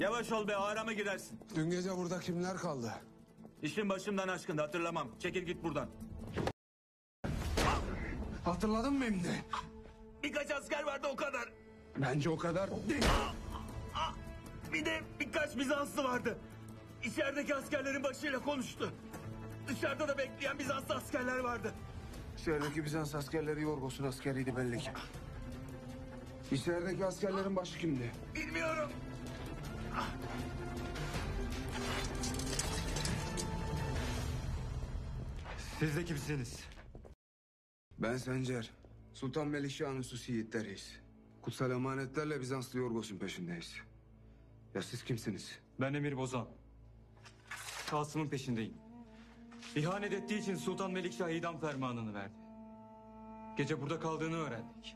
Yavaş ol be, ağıra mı girersin? Dün gece burada kimler kaldı? İşin başımdan aşkındı, hatırlamam. Çekil git buradan. Hatırladın mı şimdi? Birkaç asker vardı, o kadar. Bence o kadar değil. Bir de birkaç Bizanslı vardı. İçerideki askerlerin başıyla konuştu. Dışarıda da bekleyen Bizanslı askerler vardı. İçerideki Bizans askerleri Yorgos'un askeriydi belli ki. İçerideki askerlerin başı kimdi? Bilmiyorum. Siz de kimsiniz? Ben Sencer. Sultan Melikşah'ın Susi yiğitleriyiz. Kutsal emanetlerle Bizanslı Yorgos'un peşindeyiz. Ya siz kimsiniz? Ben Emir Bozan. Kasım'ın peşindeyim. İhanet ettiği için Sultan Melikşah idam fermanını verdi. Gece burada kaldığını öğrendik.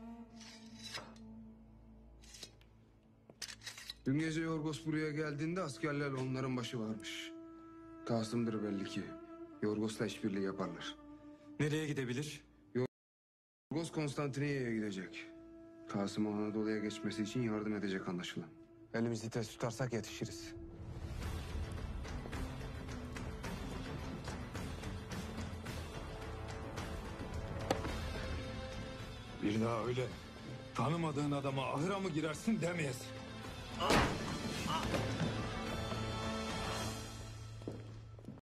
Dün gece Yorgos buraya geldiğinde askerlerle onların başı varmış. Kasım'dır belli ki. Yorgos'la işbirliği yaparlar. Nereye gidebilir? Yorgos Konstantiniyye'ye gidecek. Kasım'ın Anadolu'ya geçmesi için yardım edecek anlaşılan. Elimizi tez tutarsak yetişiriz. Bir daha öyle tanımadığın adama ahıra mı girersin demeyesin.